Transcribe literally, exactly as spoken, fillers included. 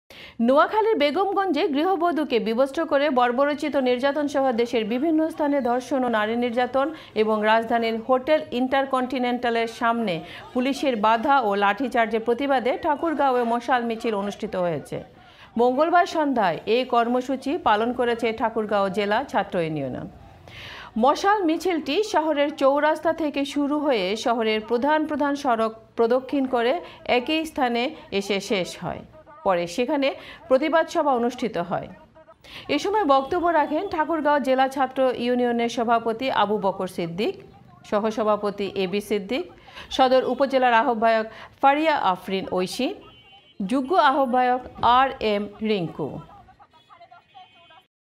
নোয়াখালীর বেগমগঞ্জে গৃহবধূকে বিবস্ত্র করে বর্বরোচিত নির্যাতন সহ দেশের বিভিন্ন স্থানে ধর্ষণ ও নারী নির্যাতন এবং রাজধানীর হোটেল ইন্টারকন্টিনেন্টালের সামনে পুলিশের বাধা ও লাঠিচার্জের প্রতিবাদে ঠাকুরগাঁওয়ে মশাল মিছিল অনুষ্ঠিত হয়েছে। মঙ্গলবার সন্ধ্যায় এই কর্মসূচি পালন করেছে ঠাকুরগাঁও জেলা ছাত্র ইউনিয়ন। মশাল মিছিলটি শহরের চৌরাস্তা থেকে শুরু হয়ে শহরের প্রধান প্রধান সড়ক প্রদক্ষিণ করে একই স্থানে এসে শেষ হয়। পরে সেখানে প্রতিবাদ সভা অনুষ্ঠিত হয়। এ সময় বক্তব্য রাখেন ঠাকুরগাঁও জেলা ছাত্র ইউনিয়নের সভাপতি আবু বকর সিদ্দিক, সহসভাপতি এ বি সিদ্দিক, সদর উপজেলার আহ্বায়ক ফারিয়া আফরিন ঐশী, যুগ্ম আহ্বায়ক আর এম রিঙ্কু।